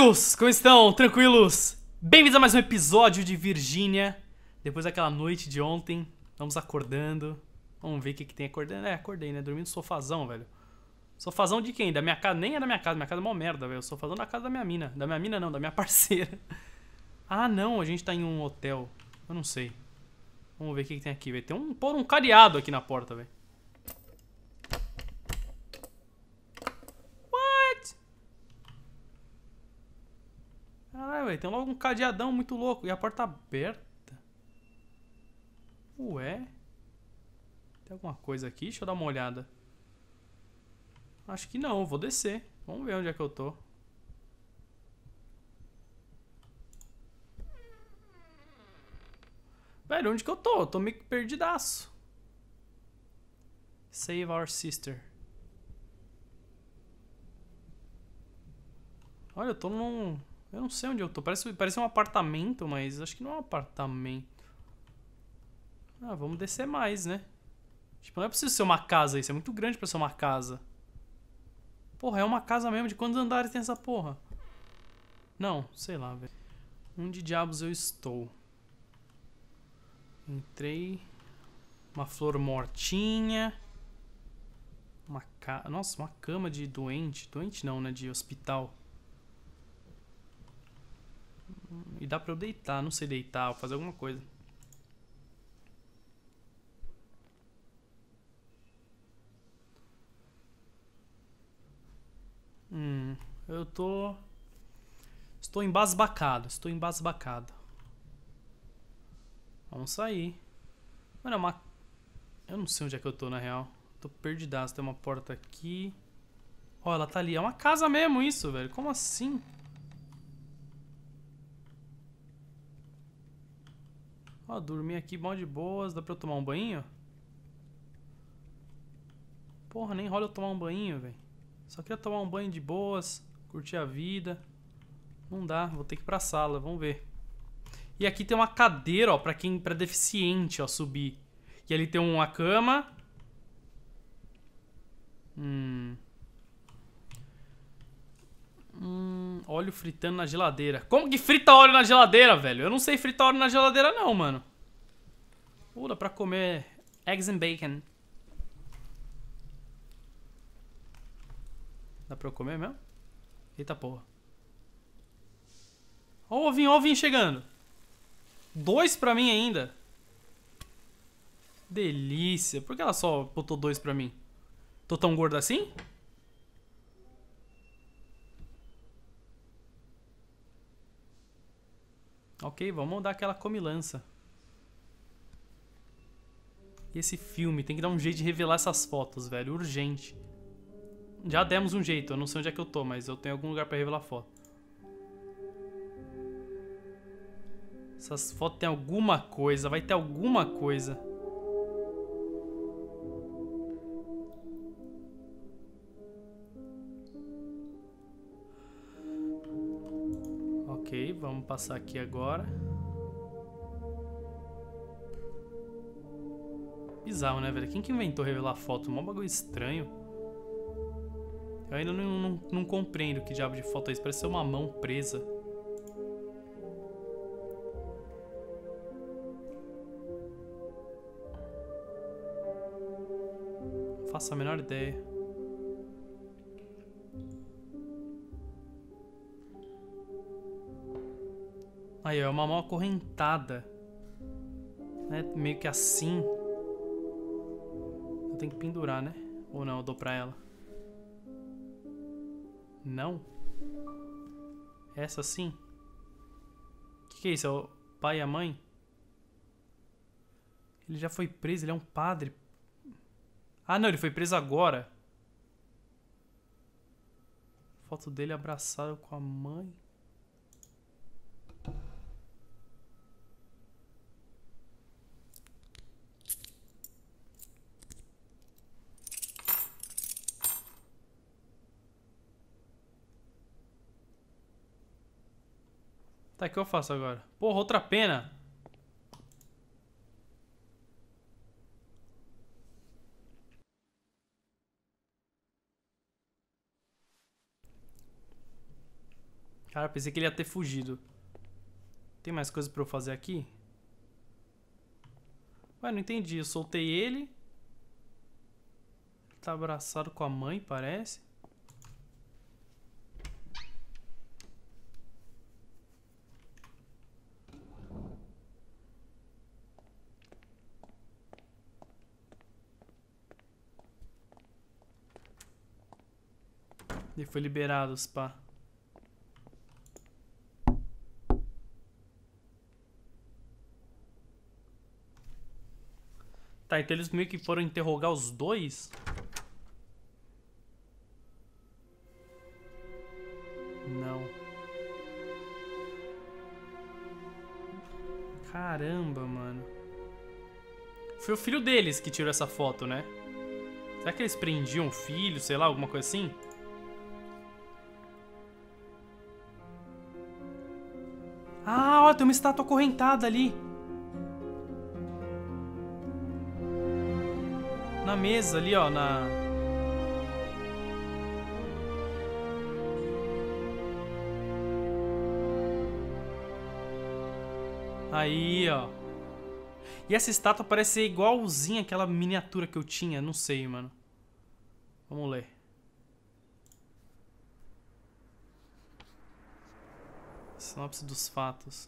amigos, como estão? Tranquilos? Bem-vindos a mais um episódio de Virgínia. Depois daquela noite de ontem, vamos acordando. Vamos ver o que tem acordando. Acordei, né? Dormi no sofazão, velho. Sofazão de quem? Da minha casa? Nem é da minha casa é mó merda, velho. Sofazão da casa da minha mina. Da minha mina não, da minha parceira. Ah, não, a gente tá em um hotel. Eu não sei. Vamos ver o que tem aqui, velho. Tem um cadeado aqui na porta, velho. Caralho, velho, tem logo um cadeadão muito louco. E a porta aberta. Ué? Tem alguma coisa aqui? Deixa eu dar uma olhada. Acho que não, vou descer. Vamos ver onde é que eu tô. Velho, onde que eu tô? Eu tô meio que perdidaço. Save our sister. Olha, eu tô num... Eu não sei onde eu tô. Parece um apartamento, mas acho que não é um apartamento. Ah, vamos descer mais, né? Tipo, não é preciso ser uma casa isso. É muito grande pra ser uma casa. Porra, é uma casa mesmo. De quantos andares tem essa porra? Não, sei lá, velho. Onde diabos eu estou? Entrei. Uma flor mortinha. Nossa, uma cama de doente. Doente não, né? De hospital. E dá pra eu deitar. Não sei deitar. Vou fazer alguma coisa. Eu tô... Estou embasbacado. Estou embasbacado. Vamos sair. Mano, é uma... Eu não sei onde é que eu tô, na real. Tô perdidaço. Tem uma porta aqui. Ó, ela tá ali. É uma casa mesmo isso, velho. Como assim? Ó, dormi aqui mal de boas. Dá pra eu tomar um banho? Porra, nem rola eu tomar um banho, velho. Só queria tomar um banho de boas. Curtir a vida. Não dá, vou ter que ir pra sala, vamos ver. E aqui tem uma cadeira, ó, pra deficiente, ó, subir. E ali tem uma cama. Óleo fritando na geladeira. Como que frita óleo na geladeira, velho? Eu não sei fritar óleo na geladeira não, mano. Dá pra comer eggs and bacon. Dá pra eu comer mesmo? Eita porra. Ó o ovinho chegando. 2 pra mim ainda. Delícia. Por que ela só botou 2 pra mim? Tô tão gordo assim? Ok, vamos dar aquela comilança. E esse filme, tem que dar um jeito de revelar essas fotos, velho. Urgente. Já demos um jeito, eu não sei onde é que eu tô, mas eu tenho algum lugar pra revelar foto. Essas fotos tem alguma coisa, vai ter alguma coisa. Ok, vamos passar aqui agora. Bizarro, né, velho? Quem que inventou revelar foto? Um bagulho estranho. Eu ainda não compreendo que diabo de foto é isso. Parece ser uma mão presa. Não faço a menor ideia. Aí, ó, é uma mão acorrentada. Né? Meio que assim. Eu tenho que pendurar, né? Ou não, eu dou pra ela. Não? Essa sim? O que é isso? É o pai e a mãe? Ele já foi preso, ele é um padre. Ah, não, ele foi preso agora. Foto dele abraçado com a mãe. Tá, o que eu faço agora? Porra, outra pena. Cara, pensei que ele ia ter fugido. Tem mais coisa pra eu fazer aqui? Ué, não entendi. Eu soltei ele. Ele tá abraçado com a mãe, parece. Ele foi liberado, pá. Tá, então eles meio que foram interrogar os dois? Não. Caramba, mano. Foi o filho deles que tirou essa foto, né? Será que eles prendiam o filho, sei lá, alguma coisa assim? Ah, ó, tem uma estátua acorrentada ali. Na mesa ali, ó, na... Aí, ó. E essa estátua parece ser igualzinha àquela miniatura que eu tinha. Não sei, mano. Vamos ler. Sinopse dos fatos.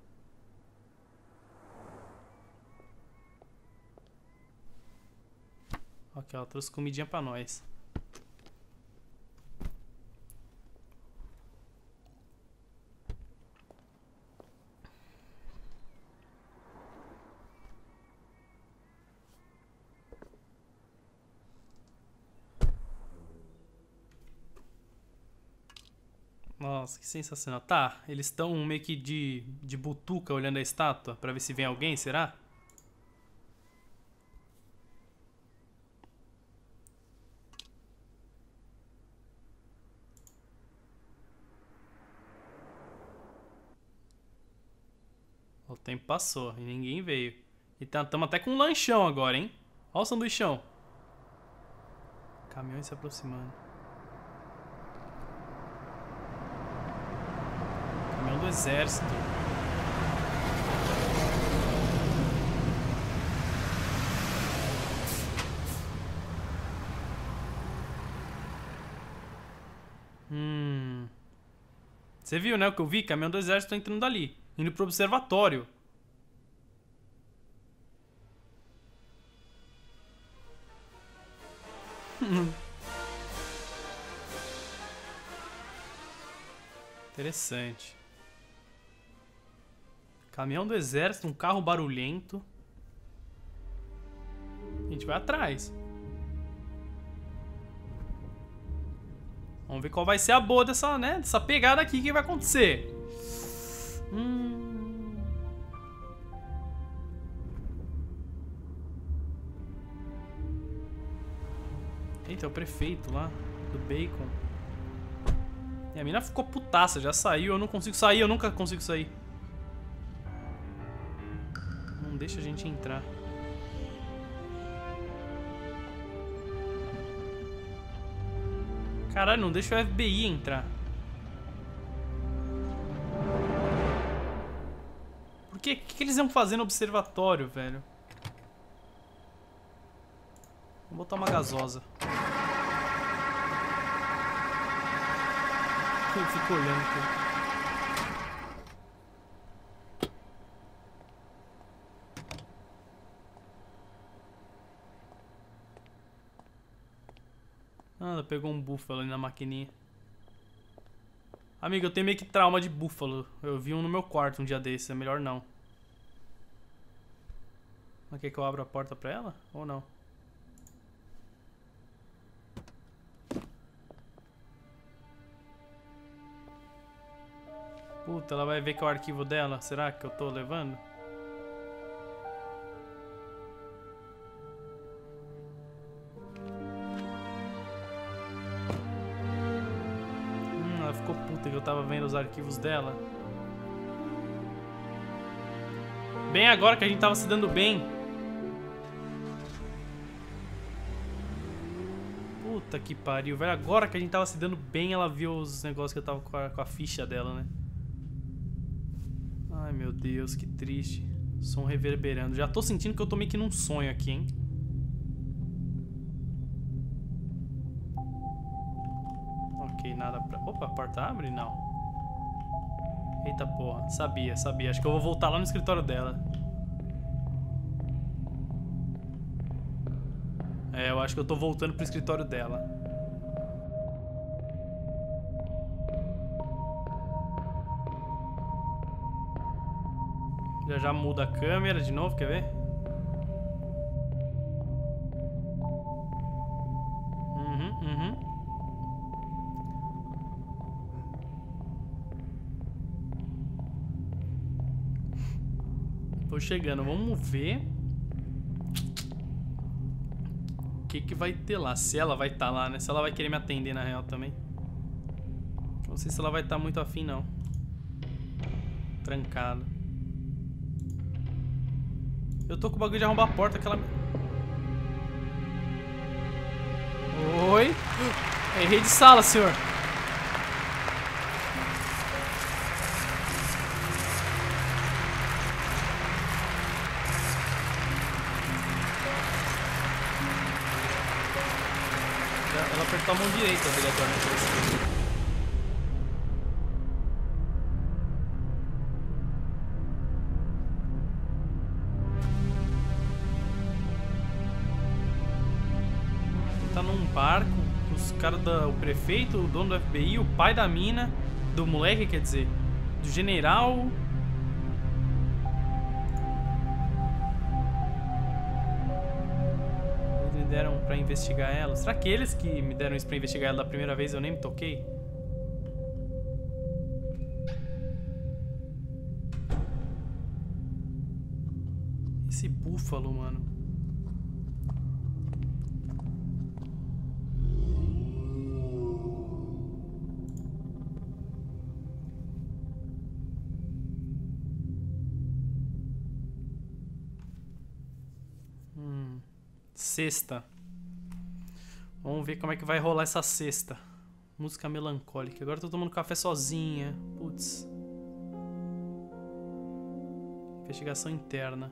Ok, ela trouxe comidinha pra nós. Nossa, que sensacional. Tá, eles estão meio que de butuca olhando a estátua pra ver se vem alguém, será? O tempo passou e ninguém veio. E estamos até com um lanchão agora, hein? Olha o sanduichão. Caminhões se aproximando. Caminhão do exército. Você viu, né? O que eu vi? Caminhão do exército entrando dali. Indo pro observatório. Interessante. Caminhão do exército, um carro barulhento. A gente vai atrás. Vamos ver qual vai ser a boa dessa, né? Dessa pegada aqui que vai acontecer. Eita, é o prefeito lá do Bacon. E a mina ficou putaça, já saiu. Eu não consigo sair, eu nunca consigo sair. Não deixa a gente entrar. Caralho, não deixa o FBI entrar. Por quê? O que eles iam fazer no observatório, velho? Vou botar uma gasosa. Eu fico olhando aqui. Ah, ela pegou um búfalo ali na maquininha. Amigo, eu tenho meio que trauma de búfalo. Eu vi um no meu quarto um dia desses, é melhor não. Mas quer que eu abra a porta pra ela? Ou não? Puta, ela vai ver que é o arquivo dela. Será que eu tô levando? Ela ficou puta que eu tava vendo os arquivos dela. Bem agora que a gente tava se dando bem. Puta que pariu, velho. Agora que a gente tava se dando bem, ela viu os negócios que eu tava com a ficha dela, né? Ai, meu Deus, que triste. Som reverberando. Já tô sentindo que eu tô meio que num sonho aqui, hein? Ok, nada pra... Opa, a porta abre? Não. Eita porra, sabia. Acho que eu vou voltar lá no escritório dela. É, eu acho que eu tô voltando pro escritório dela. Já muda a câmera de novo, quer ver? Uhum. Tô chegando, vamos ver o que vai ter lá. Se ela vai estar lá, né? Se ela vai querer me atender na real também. Não sei se ela vai estar muito afim, não. Trancado. Eu tô com o bagulho de arrombar a porta, aquela... Oi? Errei de sala, senhor. Ela apertou a mão direita obrigatoriamente. Tá num barco, os caras o prefeito, o dono do FBI, o pai da mina, do moleque, quer dizer, do general. Eles me deram pra investigar ela. Será que eles que me deram isso pra investigar ela da primeira vez eu nem me toquei? Esse búfalo, mano. Sexta. Vamos ver como é que vai rolar essa sexta. Música melancólica. Agora eu tô tomando café sozinha. Putz. Investigação interna.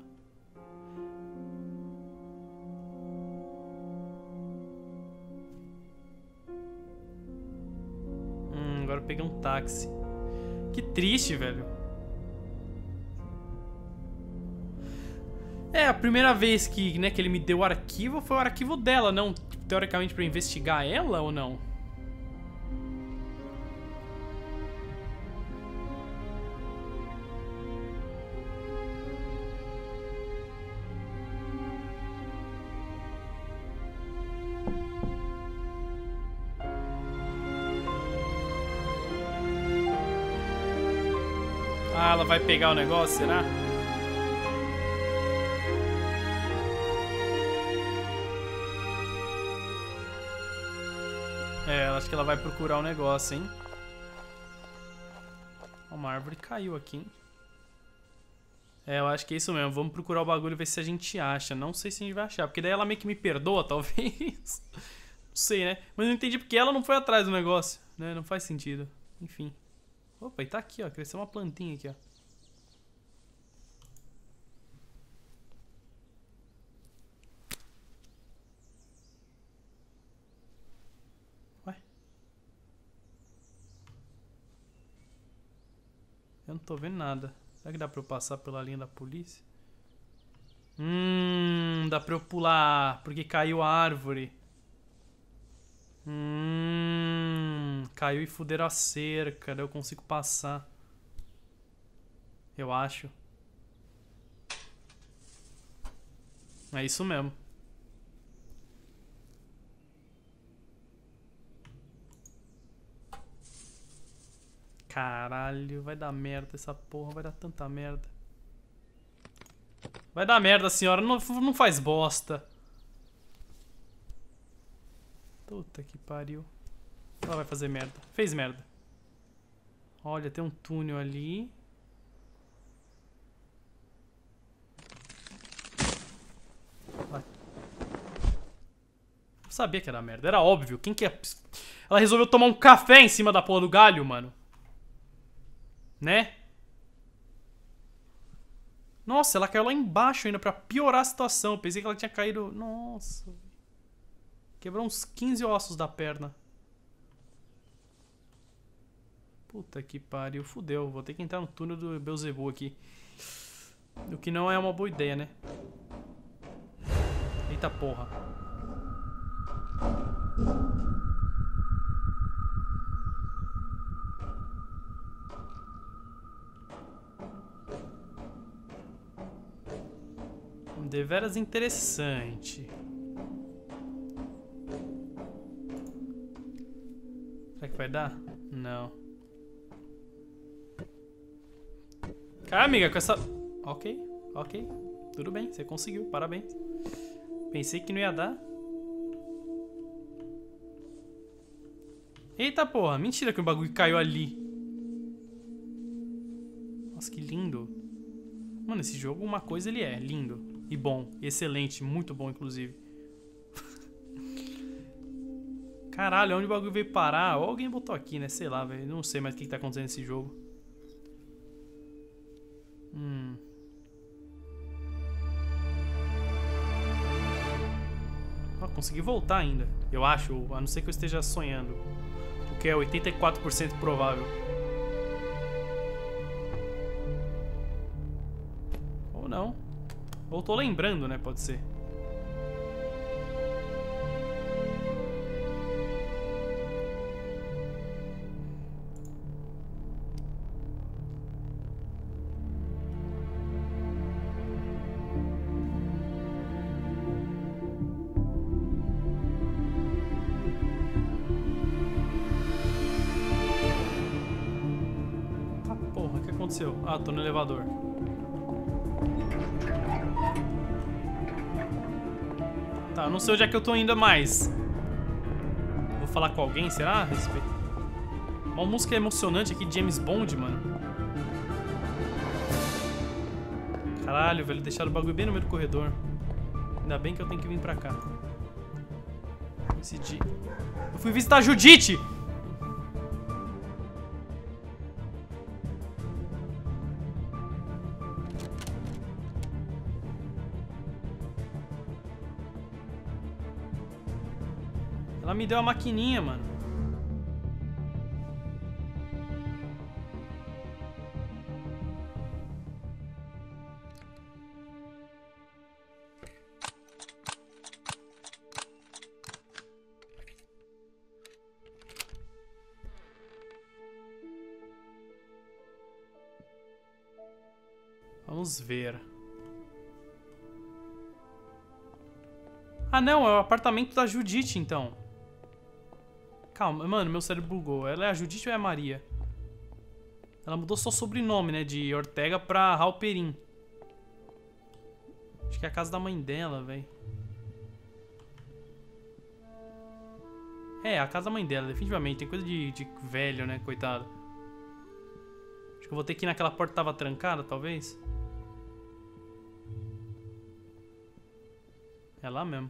Agora eu peguei um táxi. Que triste, velho. É, a primeira vez que, né, que ele me deu o arquivo foi o arquivo dela, não, teoricamente, pra investigar ela ou não? Ah, ela vai pegar o negócio, será? É, acho que ela vai procurar o negócio, hein? Uma árvore caiu aqui, hein? É, eu acho que é isso mesmo. Vamos procurar o bagulho e ver se a gente acha. Não sei se a gente vai achar, porque daí ela meio que me perdoa, talvez. Não sei, né? Mas eu não entendi porque ela não foi atrás do negócio, né? Não faz sentido. Enfim. Opa, e tá aqui, ó. Cresceu uma plantinha aqui, ó. Ué? Eu não tô vendo nada. Será que dá pra eu passar pela linha da polícia? Dá pra eu pular, porque caiu a árvore. Caiu e fuderam a cerca, daí eu consigo passar. Eu acho. É isso mesmo. Caralho, vai dar merda essa porra, vai dar tanta merda. Vai dar merda, senhora, não faz bosta. Puta que pariu. Ela vai fazer merda. Fez merda. Olha, tem um túnel ali. Vai. sabia que era merda. Era óbvio. Quem que é... Ela resolveu tomar um café em cima da porra do galho, mano. Né? Nossa, ela caiu lá embaixo ainda pra piorar a situação. Pensei que ela tinha caído... Nossa. Quebrou uns 15 ossos da perna. Puta que pariu. Fudeu. Vou ter que entrar no túnel do Beelzebub aqui. O que não é uma boa ideia, né? Eita porra. Deveras interessante. Será que vai dar? Não. Cara, amiga, com essa... Ok, ok. Tudo bem, você conseguiu, parabéns. Pensei que não ia dar. Eita porra, mentira que o bagulho caiu ali. Nossa, que lindo. Mano, esse jogo, uma coisa ele é, lindo. E bom, excelente, muito bom inclusive. Caralho, onde o bagulho veio parar? Ou alguém botou aqui, né? Sei lá, velho. Não sei mais o que tá acontecendo nesse jogo. Ó, consegui voltar ainda. Eu acho, a não ser que eu esteja sonhando. O que é 84% provável. Ou não. Ou tô lembrando, né? Pode ser. Ah, porra, o que aconteceu? Ah, tô no elevador. Tá, eu não sei onde é que eu tô indo mais. Vou falar com alguém, será? A respeito. Uma música emocionante aqui de James Bond, mano. Caralho, velho, deixaram o bagulho bem no meio do corredor. Ainda bem que eu tenho que vir pra cá. Decidi. Eu fui visitar a Judite! Ela me deu a maquininha, mano. Vamos ver. Ah, não, é o apartamento da Judite, então. Calma, mano, meu cérebro bugou. Ela é a Judite ou é a Maria? Ela mudou só o sobrenome, né? De Ortega pra Halperin. Acho que é a casa da mãe dela, velho. É, a casa da mãe dela, definitivamente. Tem coisa de velho, né? Coitado. Acho que eu vou ter que ir naquela porta que tava trancada, talvez. É lá mesmo.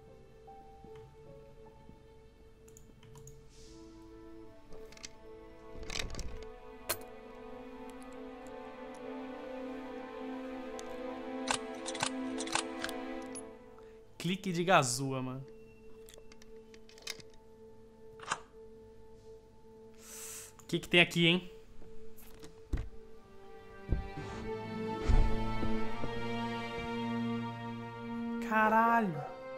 Clique de gazua, mano. O que que tem aqui, hein? Caralho.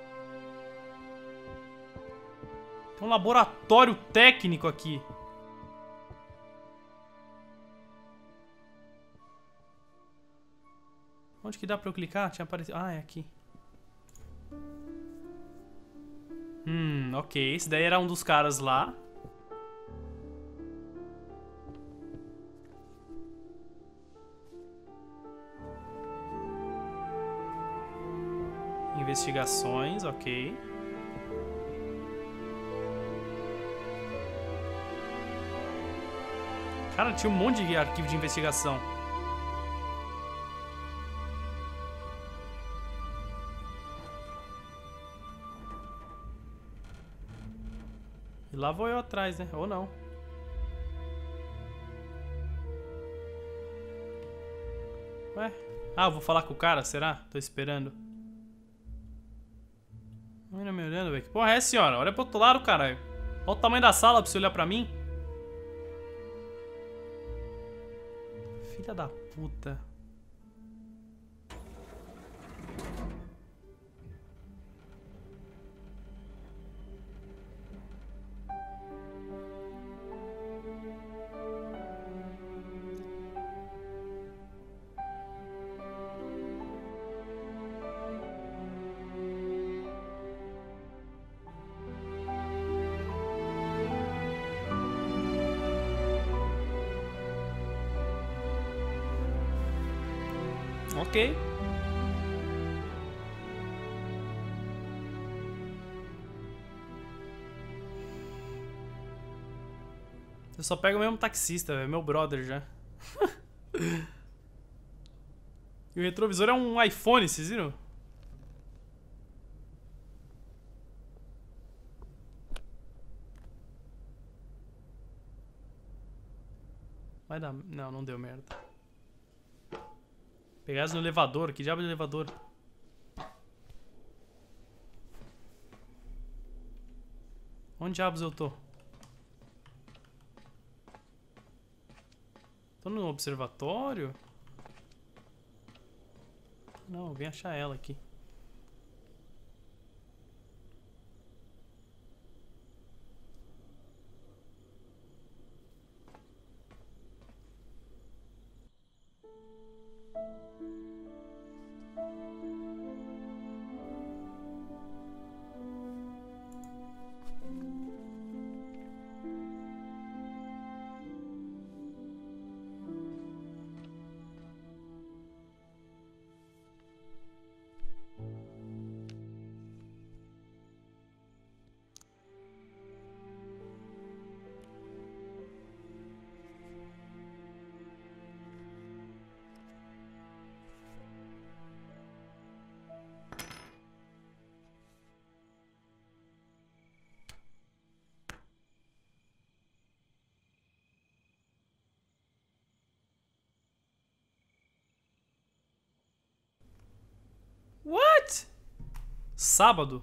Tem um laboratório técnico aqui. Onde que dá pra eu clicar? Tinha aparecido... Ah, é aqui. Ok. Esse daí era um dos caras lá. Investigações, ok. Cara, tinha um monte de arquivo de investigação. lá vou eu atrás, né? Ou não. Ué? Ah, eu vou falar com o cara, será? Tô esperando. Não me olhando, velho. Que porra é, senhora? Olha pro outro lado, caralho. Olha o tamanho da sala pra você olhar pra mim. Filha da puta. Ok. Eu só pego o mesmo taxista, é meu brother já. E o retrovisor é um iPhone, vocês viram? Vai dar... Não, não deu merda. Pegasse no elevador. Que diabo de elevador? Onde diabos eu tô? Tô no observatório? Não, vem achar ela aqui. What? Sábado?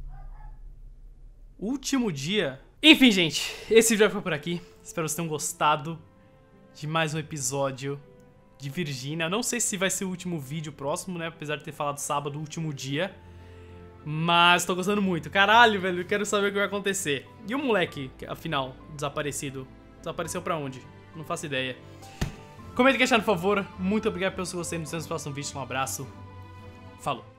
Último dia. Enfim, gente, esse vídeo foi por aqui. Espero que vocês tenham gostado de mais um episódio de Virginia. Eu não sei se vai ser o último vídeo próximo, né? Apesar de ter falado sábado, último dia. Mas tô gostando muito. Caralho, velho, eu quero saber o que vai acontecer. E o moleque, afinal, desaparecido? Desapareceu pra onde? Não faço ideia. Comenta aqui, por favor. Muito obrigado pelo seu gostei. Nos vemos no próximo vídeo. Um abraço. Falou.